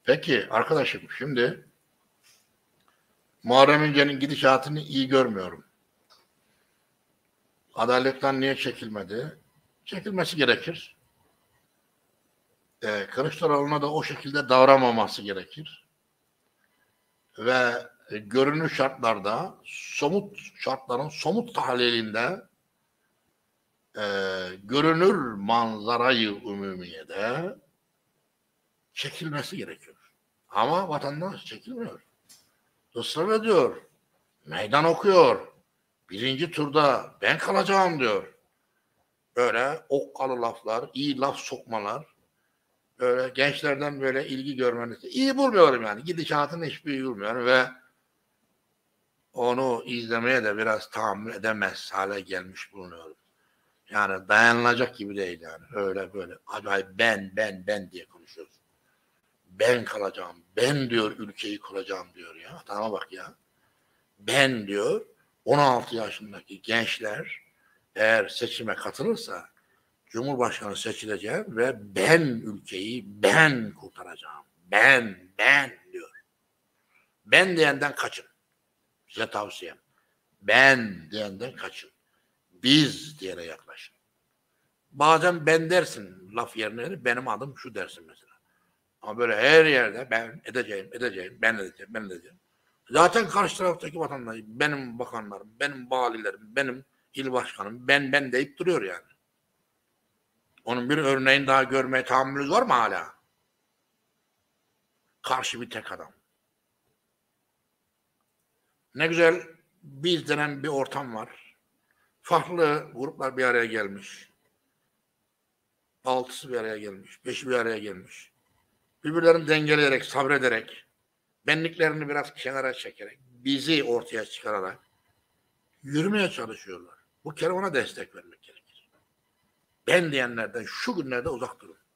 Peki arkadaşım, şimdi Muharrem İnce'nin gidişatını iyi görmüyorum. Adaletten niye çekilmedi? Çekilmesi gerekir. Kılıçdaroğlu'na da o şekilde davranmaması gerekir. Ve görünür şartlarda, somut şartların somut tahlilinde görünür manzarayı umumiyede çekilmesi gerekiyor. Ama vatandaş çekilmiyor. Israr ediyor. Meydan okuyor. Birinci turda ben kalacağım diyor. Böyle okkalı laflar, iyi laf sokmalar, böyle gençlerden böyle ilgi görmenizi iyi bulmuyorum yani. Gidişatını hiçbir iyi bulmuyorum ve onu izlemeye de biraz tahammül edemez hale gelmiş bulunuyorum. Yani dayanılacak gibi değil yani. Öyle böyle acayip ben diye konuşuyoruz. Ben kalacağım, ben diyor ülkeyi kuracağım diyor ya. Adama bak ya. Ben diyor 16 yaşındaki gençler eğer seçime katılırsa Cumhurbaşkanı seçileceğim ve ben ülkeyi ben kurtaracağım. Ben diyor. Ben diyenden kaçın. Size tavsiyem. Ben diyenden kaçın. Biz diyene yaklaşın. Bazen ben dersin laf yerine benim adım şu dersin mesela. Ama böyle her yerde ben edeceğim, ben edeceğim. Zaten karşı taraftaki vatandaş benim bakanlarım, benim valilerim, benim il başkanım, ben deyip duruyor yani. Onun bir örneğini daha görmeye tahammülünüz var mı hala? Karşı bir tek adam. Ne güzel biz denen bir ortam var. Farklı gruplar bir araya gelmiş. 6'sı bir araya gelmiş. 5'i bir araya gelmiş. Birbirlerini dengeleyerek, sabrederek, benliklerini biraz kenara çekerek, bizi ortaya çıkararak yürümeye çalışıyorlar. Bu kere ona destek vermek gerekir. Ben diyenlerden şu günlerde uzak durun.